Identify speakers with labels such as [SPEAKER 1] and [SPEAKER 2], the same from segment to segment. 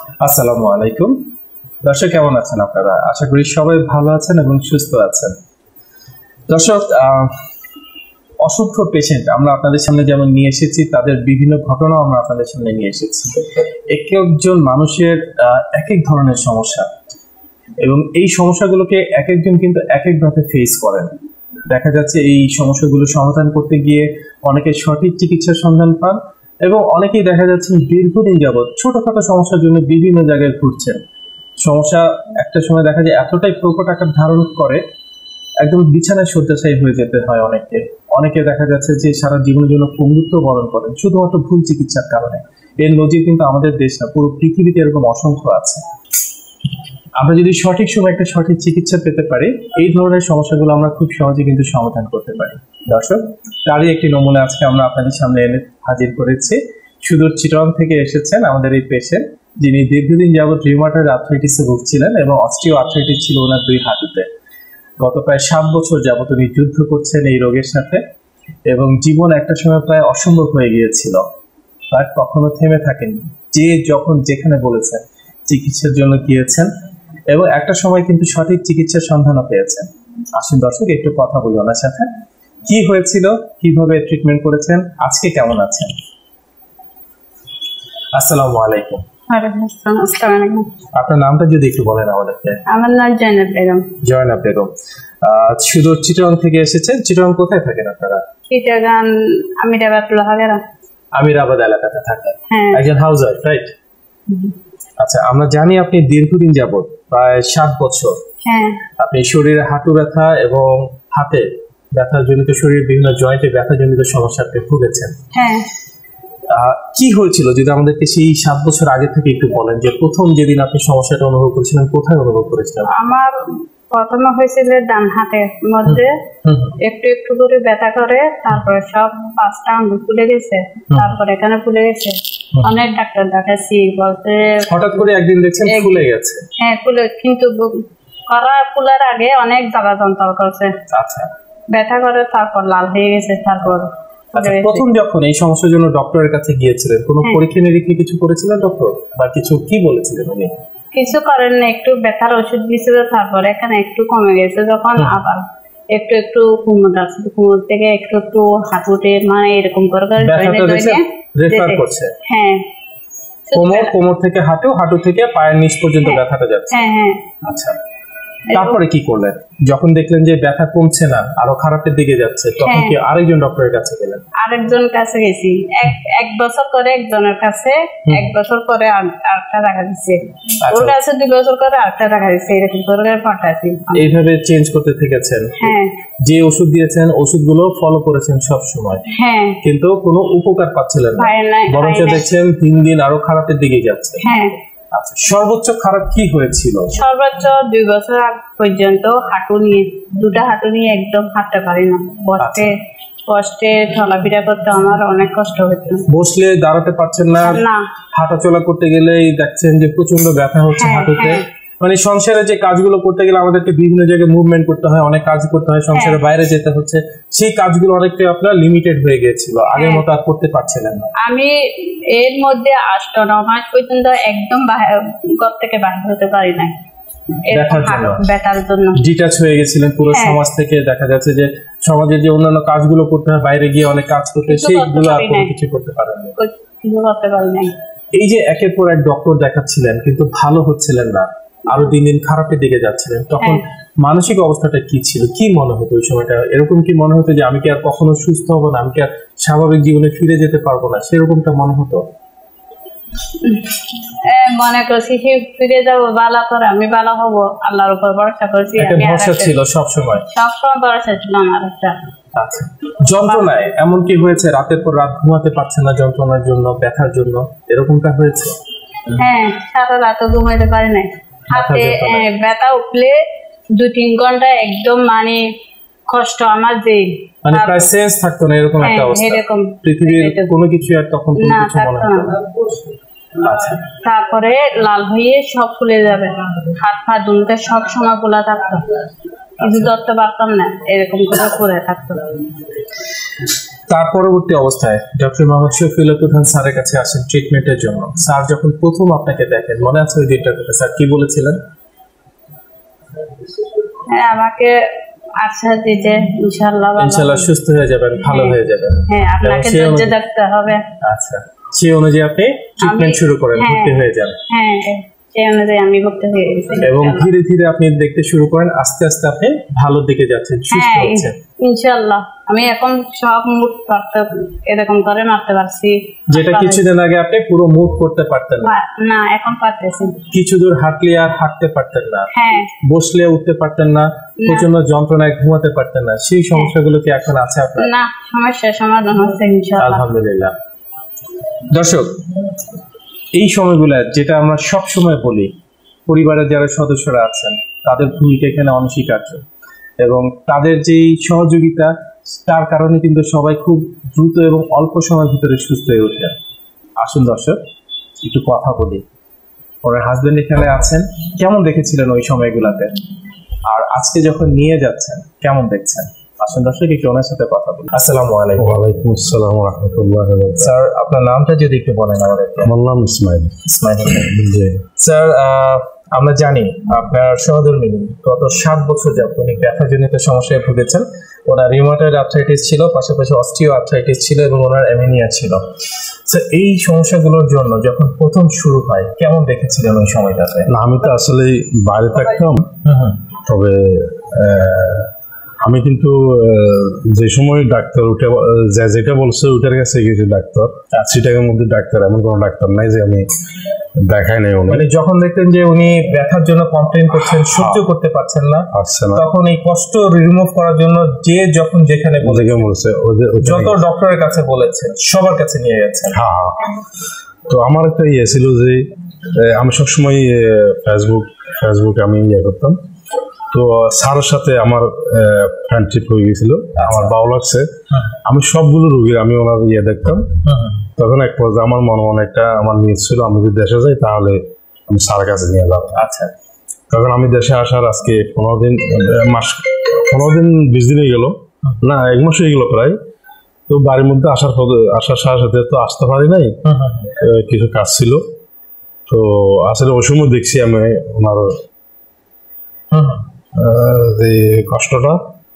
[SPEAKER 1] আসসালামু আলাইকুম। দর্শক কেমন আছেন আপনারা? আশা করি সবাই ভালো আছেন এবং সুস্থ আছেন। দর্শক, অসংখ্য পেশেন্ট আমরা আপনাদের সামনে যেমন নিয়ে এসেছি, তাদের বিভিন্ন ঘটনাও আমরা আপনাদের সামনে নিয়ে এসেছি। এক একজন মানুষের এক এক ধরনের সমস্যা, এবং এই সমস্যাগুলোকে এক একজন কিন্তু এক একভাবে ফেস করেন। দেখা যাচ্ছে এই সমস্যাগুলো সমাধান করতে গিয়ে অনেকে সঠিক চিকিৎসার সন্ধান পান, এবং অনেকেই দেখা যাচ্ছে দীর্ঘদিন যাবৎ ছোটখাটো সমস্যার জন্য বিভিন্ন জায়গায় ঘুরছেন। সমস্যা একটা সময় দেখা যায় এতটাই প্রকট আকার ধারণ করে, একদম বিছানায় শয্যাশায়ী হয়ে যেতে হয় অনেকে। অনেকে দেখা যাচ্ছে যে সারা জীবনের জন্য পঙ্গুত্ব বরণ করেন শুধুমাত্র ভুল চিকিৎসার কারণে। এর নজির কিন্তু আমাদের দেশ না, পুরো পৃথিবীতে এরকম অসংখ্য আছে। আমরা যদি সঠিক সময় একটা সঠিক চিকিৎসা পেতে পারি, এই ধরনের সমস্যাগুলো আমরা খুব সহজে কিন্তু সমাধান করতে পারি। দর্শক, তারই একটি নমুনা আজকে আমরা আপনাদের সামনে এনে হাজির করেছি। সুদূর চিটাগং থেকে এসেছেন আমাদের এই পেশেন্ট, যিনি দীর্ঘদিন যাবৎ রিউমাটয়েড আর্থ্রাইটিসে ভুগছিলেন এবং অস্টিও আর্থ্রাইটিস ছিল ওনার দুই হাঁটুতে। গত প্রায় 7 বছর যাবৎ উনি যুদ্ধ করছেন এই রোগের সাথে, এবং জীবন একটা সময় প্রায় অসম্ভব হয়ে গিয়েছিল, বাট কখনো থেমে থাকেননি। যে যখন যেখানে বলেছেন চিকিৎসার জন্য গিয়েছেন, এবং একটা সময় কিন্তু সঠিক চিকিৎসার সন্ধানও পেয়েছেন। আসুন দর্শক, একটু কথা বলি ওনার সাথে। কি হয়েছিল, কিভাবে ট্রিটমেন্ট করেছেন, আজকে কেমন আছেন? আসসালামু আলাইকুম। আপনার নামটা যদি একটু বলেন আমাদেরকে।
[SPEAKER 2] আমার নাম জয়নাব বেগম।
[SPEAKER 1] জয়নাব বেগম, সুদূর চিটাগং থেকে এসেছেন। চিটাগং কোথায় থাকেন আপনারা?
[SPEAKER 2] চিটাগং আমিরাবাদ লোহাগাড়া।
[SPEAKER 1] আমিরাবাদ এলাকাতে থাকেন।
[SPEAKER 2] হ্যাঁ।
[SPEAKER 1] একজন হাউস ওয়াইফ, রাইট? আচ্ছা, আমরা জানি আপনি দীর্ঘদিন যাবত প্রায় 7 বছর আপনি শরীরে হাঁটু ব্যথা এবং হাতে ব্যথা জনিত, শরীরের বিভিন্ন জয়েন্টে ব্যথা জনিত সমস্যাতে ভুগেছেন।
[SPEAKER 2] হ্যাঁ।
[SPEAKER 1] কি হয়েছিল যদি আমাদেরকে সেই 7 বছর আগে থেকে একটু বলেন, যে প্রথম যেদিন আপনি সমস্যাটা অনুভব করেছিলেন, কোথায় অনুভব করেছিলেন?
[SPEAKER 2] আমার প্রথমে হয়েছিল ডান হাতের মধ্যে একটু একটু করে ব্যথা করে, তারপরে সব 5টা আঙ্গুল ফুলে গেছে, তারপরে এখানে ফুলে গেছে। অনেক ডাক্তার দেখাচ্ছি, বলতে
[SPEAKER 1] হঠাৎ করে একদিন দেখছেন ফুলে গেছে।
[SPEAKER 2] হ্যাঁ, ফুলে, কিন্তু ফুলার আগে অনেক জ্বালা যন্ত্রণা করছে।
[SPEAKER 1] আচ্ছা,
[SPEAKER 2] ব্যথা করে, তারপর লাল হয়ে গেছে। তারপর
[SPEAKER 1] প্রথম যখন এই সমস্যার জন্য ডক্টরের কাছে গিয়েছিলেন, কোনো পরীক্ষা নিরীক্ষা কিছু করেছিলেন ডক্টর, বা কিছু কি বলেছিলেন উনি?
[SPEAKER 2] কিছু করেন না, একটু ব্যথার ওষুধ দিয়েছিল, তারপর এখানে একটু কমে গেছে। যখন আবার একটু একটু কুমোর আসছে, কুমোর থেকে একটু একটু হাঁটুতে, মানে এরকম করে
[SPEAKER 1] রেফার করছে।
[SPEAKER 2] হ্যাঁ,
[SPEAKER 1] কোমর থেকে হাঁটু, হাঁটু থেকে পায়ের নিচ পর্যন্ত ব্যথাটা যাচ্ছে।
[SPEAKER 2] হ্যাঁ হ্যাঁ।
[SPEAKER 1] আচ্ছা, তারপরে কি করলেন যখন দেখলেন যে ব্যথা কমছে না, আরো খারাপের দিকে যাচ্ছে, তখন কি আরেকজন ডক্টরের কাছে গেলেন?
[SPEAKER 2] আরেকজন কাছে গেছি, এক বছর করে একজনের কাছে, 1 বছর পরে আরেকটা টাকা দিচ্ছে, ওর কাছে 2 বছর করে আরেকটা টাকা দিচ্ছে, এরকম করে পাঠাচ্ছি। এইভাবে
[SPEAKER 1] চেঞ্জ করতে থেকেছেন।
[SPEAKER 2] হ্যাঁ।
[SPEAKER 1] যে ওষুধ দিয়েছেন ওষুধগুলো ফলো করেছেন সব সময়।
[SPEAKER 2] হ্যাঁ।
[SPEAKER 1] কিন্তু কোনো উপকার পাচ্ছিলেন না, বরঞ্চ দেখছেন দিন দিন আরো খারাপের দিকে যাচ্ছে।
[SPEAKER 2] হ্যাঁ।
[SPEAKER 1] আচ্ছা, সর্বোচ্চ খারাপ কি হয়েছিল?
[SPEAKER 2] সর্বোচ্চ 2 বছর পর্যন্ত হাঁটু নিয়ে, 2টা হাঁটু নিয়ে একদম হাঁটতে পারি না, কষ্টে চলাফেরা করতে আমার অনেক কষ্ট হতো।
[SPEAKER 1] বসলে দাঁড়াতে পারছেন না, হাঁটা চলা করতে গেলেই দেখছেন যে প্রচন্ড ব্যথা হচ্ছে হাঁটুতে। মানে সংসারে যে কাজগুলো করতে গেলে আমাদেরকে বিভিন্ন জায়গায় মুভমেন্ট করতে হয়, অনেক কাজ করতে হয়, সংসারের বাইরে যেতে হচ্ছে, সেই কাজগুলো অনেকটা আপনার লিমিটেড হয়ে গিয়েছিল, আগের মতো আর করতে পারছিলেন না।
[SPEAKER 2] আমি এর মধ্যে 8-9 মাস পর্যন্ত একদম ঘর থেকে বাইরে হতে পারি না, ব্যথার জন্য
[SPEAKER 1] ডিটাচ হয়ে গেছিলেন পুরো সমাজ থেকে। দেখা যাচ্ছে যে সমাজের যে অন্যান্য কাজগুলো করতে হয়, বাইরে গিয়ে অনেক কাজ করতে, সেইগুলো আর কিছু করতে পারেন না,
[SPEAKER 2] কিছু করতে পারি না।
[SPEAKER 1] এই যে একের পর এক ডক্টর দেখাচ্ছিলেন কিন্তু ভালো হচ্ছিলেন না, আরো দিন দিন খারাপের দিকে যাচ্ছিলেন, তখন মানসিক অবস্থাটা কি ছিল? কি মনে হতো ওই সময়টা? এরকম কি মনে হতো যে আমি কি আর কখনো সুস্থ হবো না, আমি কি আর স্বাভাবিক জীবনে ফিরে যেতে পারবো না, সেরকমটা মনে হতো?
[SPEAKER 2] মনে করছি ফিরে যাবো, ভালো করে আমি ভালো হবো, আল্লাহর উপর ভরসা করছি।
[SPEAKER 1] ভরসা ছিল সবসময়
[SPEAKER 2] ভরসা ছিল আমার একটা।
[SPEAKER 1] আচ্ছা, যন্ত্রণায় এমন কি হয়েছে রাতের পর রাত ঘুমাতে পারছেন না যন্ত্রণার জন্য, ব্যথার জন্য, এরকমটা হয়েছে?
[SPEAKER 2] হ্যাঁ, সারা রাত ঘুমাইতে পারি না, হাতে ব্যথা উঠলে 2-3 ঘন্টা একদম মানে কষ্ট, আমার যে
[SPEAKER 1] মানে প্রায় সেন্স থাকতো না, এরকম একটা অবস্থা। পৃথিবীর কোনো কিছু আর তখন কোনো কিছু মনে হতো না। আচ্ছা,
[SPEAKER 2] তারপরে লাল হয়ে সব ফুলে যাবে, হাত পা দুলতে সব সময় ফুলা থাকতো, কিছু ধরতে পারতাম না, এরকম করে পড়ে থাকতো।
[SPEAKER 1] তার পরবর্তী অবস্থায় ডক্টর মোহাম্মদ শফিউল্লাহ প্রধান স্যারের কাছে আসেন ট্রিটমেন্টের জন্য। স্যার যখন প্রথম আপনাকে দেখেন, মনে আছে ওই দিনটার কথা, স্যার কি বলেছিলেন?
[SPEAKER 2] হ্যাঁ, আমাকে আশ্বাস দিতে
[SPEAKER 1] ইনশাআল্লাহ সুস্থ হয়ে যাবেন, ভালো হয়ে যাবেন।
[SPEAKER 2] হ্যাঁ, আপনাকে ধৈর্য ধরতে হবে।
[SPEAKER 1] আচ্ছা, সেই অনুযায়ী আপনি ট্রিটমেন্ট শুরু করেন, ভর্তি হয়ে যান।
[SPEAKER 2] হ্যাঁ, সেই অনুযায়ী আমি ভর্তি হয়ে গেছি
[SPEAKER 1] এবং ধীরে ধীরে আপনি দেখতে শুরু করেন, আস্তে আস্তে আপনি ভালোর দিকে যাচ্ছেন, সুস্থ হচ্ছেন
[SPEAKER 2] ইনশাআল্লাহ। আমি এখন সব মুভ করতে এরকম করে মারতে পারছি,
[SPEAKER 1] যেটা কিছুদিন আগে আপনি পুরো মুভ করতে পারতেন
[SPEAKER 2] না, এখন পারতেছি।
[SPEAKER 1] কিছু দূর হাঁটলে আর হাঁটতে পারতেন না,
[SPEAKER 2] হ্যাঁ,
[SPEAKER 1] বসলে উঠতে পারতেন না, প্রচন্ড যন্ত্রণায় ঘুমাতে পারতেন না, সেই সমস্যাগুলো কি এখন আছে আপনার?
[SPEAKER 2] না, সমস্যার সমাধান হচ্ছে ইনশাআল্লাহ,
[SPEAKER 1] আলহামদুলিল্লাহ। দর্শক, এই সময়গুলো যেটা আমরা সব সময় বলি, পরিবারের যারা সদস্যরা আছেন তাদের ভূমিকা এখানে অনস্বীকার্য, এবং তাদের যে সহযোগিতা, তার কারণে কিন্তু সবাই খুব দ্রুত এবং অল্প সময়ের ভিতরে সুস্থ হয়ে ওঠে। আসুন দর্শক, একটু কথা বলি। ওনার হাজবেন্ড এখানে আছেন, কেমন দেখেছিলেন ওই সময়গুলোতে, আর আজকে যখন নিয়ে যাচ্ছেন কেমন দেখছেন? আসুন দর্শক, একটু ওনার সাথে কথা বলি। আসসালামু আলাইকুম।
[SPEAKER 3] ওয়ালাইকুম আসসালাম ওয়া রাহমাতুল্লাহি ওয়া বারাকাতুহু।
[SPEAKER 1] স্যার, আপনার নামটা যদি একটু বলেন আমাদেরকে।
[SPEAKER 3] আমার নাম ইসমাইল। জি
[SPEAKER 1] স্যার, আমরা জানি আপনার সহধর্মিণী গত 7 বছর যাবত উনি ব্যথাজনিত সমস্যায় ভুগেছেন। ওনার রিউমাটয়েড আর্থ্রাইটিস ছিল, পাশাপাশি অস্টিও আর্থ্রাইটিস ছিল, এবং ওনার অ্যানিমিয়া ছিল। স্যার, এই সমস্যাগুলোর জন্য যখন প্রথম শুরু হয় কেমন দেখেছিলেন ওই সময়টাতে?
[SPEAKER 3] না, আমি তো আসলে বাইরে থাকতাম, তবে আমি কিন্তু যে সময় ডাক্তার উঠে যেটা বলছে ওইটার কাছে গেছি। ডাক্তার সিটাকের মধ্যে ডাক্তার, এমন কোনো ডাক্তার নাই যে আমি দেখাই নাই।
[SPEAKER 1] মানে যখন দেখতেন যে উনি ব্যথার জন্য কমপ্লেন করছেন, সহ্য করতে পারছেন না, তখন এই কষ্ট রিমুভ করার জন্য যে যখন যেখানে
[SPEAKER 3] বলছে,
[SPEAKER 1] যত ডক্টরের কাছে বলেছেন সবার কাছে নিয়ে গেছেন।
[SPEAKER 3] হ্যাঁ, তো আমার একটা ইয়ে ছিল যে আমি সবসময় ফেসবুকে আমি ইয়ে করতাম। তো স্যারের সাথে আমার ফ্রেন্ডশিপ হয়ে গেছিল, আমার ভালো লাগছে। আমি সবগুলো রোগীর আমি ওনার ইয়ে দেখতাম। তখন এক পর্যায়ে আমার মনে একটা আমার নিয়ে ছিল, আমি যদি দেশে যাই তাহলে আমি স্যারের কাছে নিয়ে যাব।
[SPEAKER 1] আচ্ছা,
[SPEAKER 3] তখন আমি দেশে আসার আজকে 15 দিন 20 দিন হয়ে গেল, না 1 মাস হয়ে গেল প্রায়। তো বাড়ির মধ্যে আসার সাথে সাথে তো আসতে পারি নাই, কিছু কাজ ছিল। তো আসলে ওই সময় দেখছি আমি ওনার যে কষ্টটা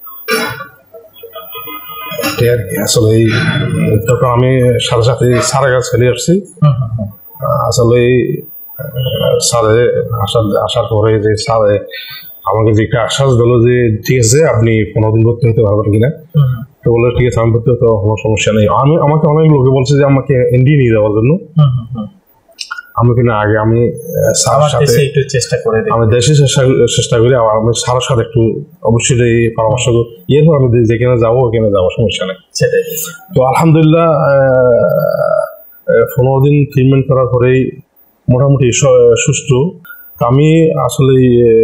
[SPEAKER 3] আর কি। আসলে তখন আমি সাথে সাথে স্যারের কাছে চলে আসছি। আসলে স্যারে আসার পরে যে স্যারে আমাকে যে একটা আশ্বাস দিল যে ঠিক আছে আপনি 15 দিন ভর্তি হতে পারবেন কিনা। তো বললো ঠিক আছে, আমি ভর্তি হতে কোনো সমস্যা নেই। আমাকে অনেক লোকে বলছে যে আমাকে ইন্ডিয়া নিয়ে যাওয়ার জন্য। আমি কিনা আগে আমি স্যারের সাথে
[SPEAKER 1] একটু চেষ্টা করে,
[SPEAKER 3] আমি দেশে চেষ্টা করি, আবার আমি স্যারের সাথে একটু অবশ্যই পরামর্শ করি। এরপর আমি যেখানে যাবো ওখানে যাবো, সমস্যা নেই। তো আলহামদুলিল্লাহ 15 দিন ট্রিটমেন্ট করার পরেই মোটামুটি সুস্থ। আমি আসলে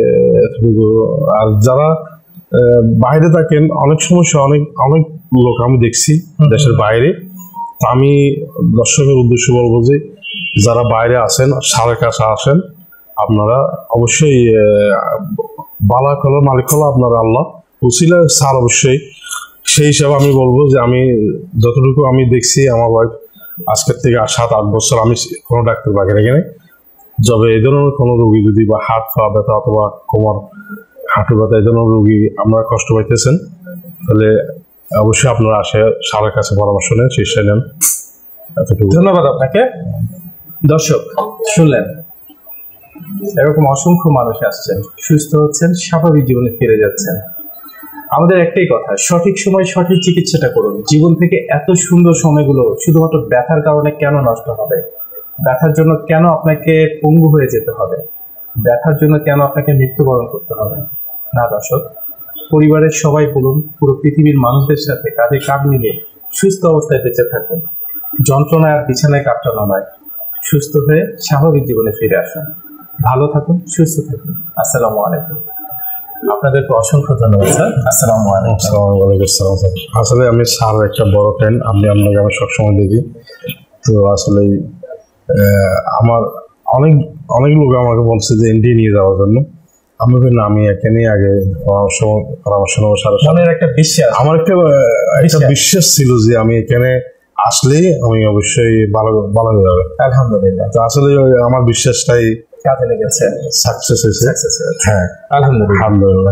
[SPEAKER 3] আর যারা বাইরে থাকেন অনেক সমস্যা, অনেক লোক আমি দেখছি দেশের বাইরে। আমি দর্শকের উদ্দেশ্যে বলবো যে যারা বাইরে আছেন স্যারের কাছে আসেন, আপনারা অবশ্যই বালা কলার মালিক হলো আপনারা আল্লাহ উসিলা স্যার। অবশ্যই সেই হিসাবে আমি বলবো যে আমি যতটুকু আমি দেখছি, আমার ওয়াইফ আজকের থেকে 7-8 বছর আমি কোনো ডাক্তার বাকি রেখে নেই। যবে এই ধরনের কোনো রোগী যদি বা হাত পা ব্যথা অথবা কোমর হাঁটু ব্যথা এই ধরনের রোগী আমরা কষ্ট পাইতেছেন, তাহলে অবশ্যই আপনারা আসে স্যারের কাছে পরামর্শ নেন, চিকিৎসা নেন।
[SPEAKER 1] ধন্যবাদ আপনাকে। দর্শক শুনলেন, এরকম অসংখ্য মানুষ আসছেন, সুস্থ হচ্ছেন, স্বাভাবিক জীবনে ফিরে যাচ্ছেন। আমাদের একটাই কথা, সঠিক সময় সঠিক চিকিৎসাটা করুন। জীবন থেকে এত সুন্দর সময়গুলো শুধুমাত্র ব্যথার কারণে কেন নষ্ট হবে? ব্যথার জন্য কেন আপনাকে পঙ্গু হয়ে যেতে হবে? ব্যথার জন্য কেন আপনাকে মৃত্যুবরণ করতে হবে? না দর্শক, পরিবারের সবাই বলুন, পুরো পৃথিবীর মানুষদের সাথে কাঁধে কাঁধ মিলিয়ে সুস্থ অবস্থায় বেঁচে থাকুন। যন্ত্রণায় আর বিছানায় কাটানো নয়, সুস্থ হয়ে স্বাভাবিক জীবনে ফিরে আসুন। ভালো থাকুন, সুস্থ থাকুন। আসসালামু আলাইকুম। আপনাদেরকে অসংখ্য ধন্যবাদ স্যার। আসসালামু আলাইকুম।
[SPEAKER 3] আসলে আমি স্যার একটা বড় ফ্যান, আপনাকে আমি সবসময় দেখি। তো আসলে আমার অনেক লোক আমাকে বলছে যে ইন্ডিয়া নিয়ে যাওয়ার জন্য। আমি বলি না, আমি এখানে আগে পরামর্শ নেবো স্যারের সাথে।
[SPEAKER 1] মনের একটা বিশ্বাস,
[SPEAKER 3] আমার একটা বিশ্বাস ছিল যে আমি এখানে আসলেই আমি অবশ্যই ভালো ভালো হয়ে যাবে।
[SPEAKER 1] আলহামদুলিল্লাহ,
[SPEAKER 3] তো আসলে আমার বিশ্বাসটাই
[SPEAKER 1] কাজে লেগেছে,
[SPEAKER 3] সাকসেস হয়েছে।
[SPEAKER 1] হ্যাঁ আলহামদুলিল্লাহ।
[SPEAKER 3] আলহামদুলিল্লাহ।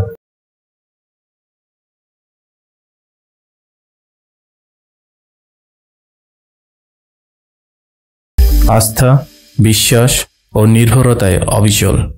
[SPEAKER 4] আস্থা, বিশ্বাস ও নির্ভরতায় অবিচল।